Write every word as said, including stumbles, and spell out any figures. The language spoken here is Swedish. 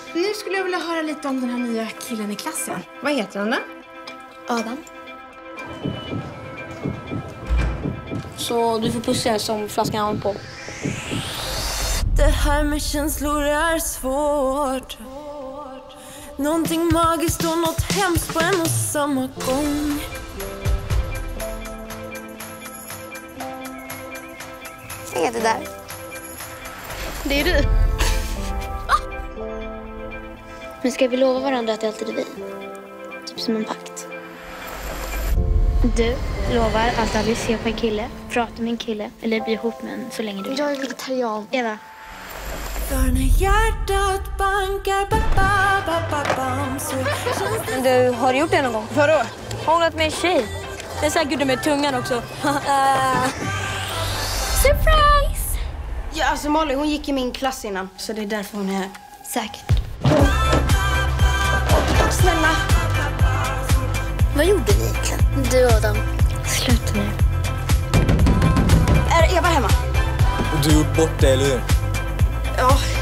Nu skulle jag vilja höra lite om den här nya killen i klassen. Vad heter han då? Adam. Så du får pussa som flaskan har på. Det här med känslor är svårt. Någonting magiskt och något hemskt på en och samma gång. Vad är det där? Det är du. Ah! Men ska vi lova varandra att det alltid är vi? Typ som en pakt. Du lovar att aldrig se på en kille, prata med en kille eller bli ihop med en så länge du vill. Jag är vegetarian. Eva. För när hjärtat bankar ba, ba, ba, ba, bam, så känns det... Du, har du gjort det någon gång? Vadå? Hånglat med en tjej. Det är säkert med tungan också. uh... Surprise! Ja, alltså Molly, hon gick i min klass innan. Så det är därför hon är här. Säkert. Snälla. Vad gjorde ni egentligen? Du och Adam. Sluta nu. Är Eva hemma? Du har gjort bort det, eller hur? Ja.